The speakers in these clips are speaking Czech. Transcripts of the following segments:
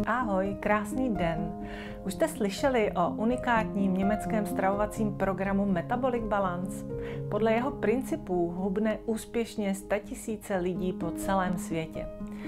Ahoj, krásný den. Už jste slyšeli o unikátním německém stravovacím programu Metabolic Balance? Podle jeho principů hubne úspěšně 100 000 lidí po celém světě.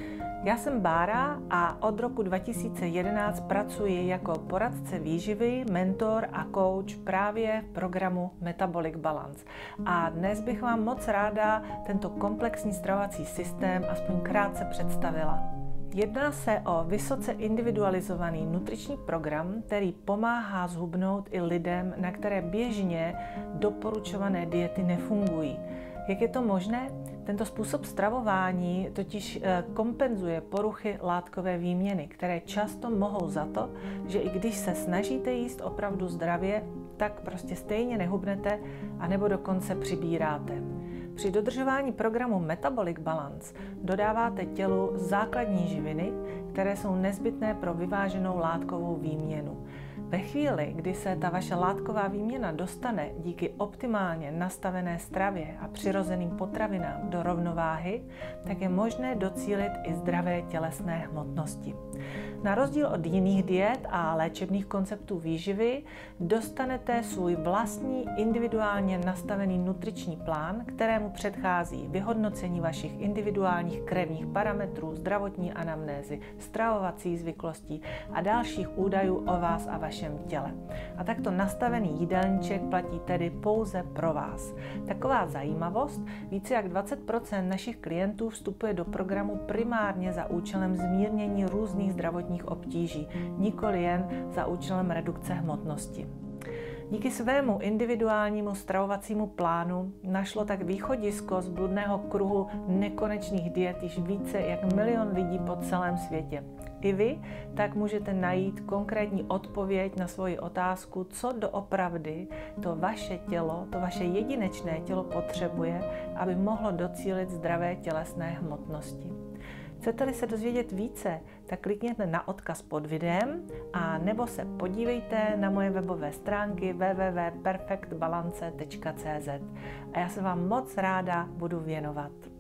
Já jsem Bára a od roku 2011 pracuji jako poradce výživy, mentor a coach právě v programu Metabolic Balance. A dnes bych vám moc ráda tento komplexní stravovací systém aspoň krátce představila. Jedná se o vysoce individualizovaný nutriční program, který pomáhá zhubnout i lidem, na které běžně doporučované diety nefungují. Jak je to možné? Tento způsob stravování totiž kompenzuje poruchy látkové výměny, které často mohou za to, že i když se snažíte jíst opravdu zdravě, tak prostě stejně nehubnete anebo dokonce přibíráte. Při dodržování programu Metabolic Balance dodáváte tělu základní živiny, které jsou nezbytné pro vyváženou látkovou výměnu. Ve chvíli, kdy se ta vaše látková výměna dostane díky optimálně nastavené stravě a přirozeným potravinám do rovnováhy, tak je možné docílit i zdravé tělesné hmotnosti. Na rozdíl od jiných diet a léčebných konceptů výživy dostanete svůj vlastní individuálně nastavený nutriční plán, kterému předchází vyhodnocení vašich individuálních krevních parametrů, zdravotní anamnézy, stravovacích zvyklostí a dalších údajů o vás a vašem těle. A takto nastavený jídelníček platí tedy pouze pro vás. Taková zajímavost, více jak 20% našich klientů vstupuje do programu primárně za účelem zmírnění různých zdravotních obtíží, nikoli jen za účelem redukce hmotnosti. Díky svému individuálnímu stravovacímu plánu našlo tak východisko z bludného kruhu nekonečných diet již více jak 1 milion lidí po celém světě. I vy tak můžete najít konkrétní odpověď na svoji otázku, co doopravdy to vaše tělo, to vaše jedinečné tělo potřebuje, aby mohlo docílit zdravé tělesné hmotnosti. Chcete-li se dozvědět více, tak klikněte na odkaz pod videem a nebo se podívejte na moje webové stránky www.perfectbalance.cz a já se vám moc ráda budu věnovat.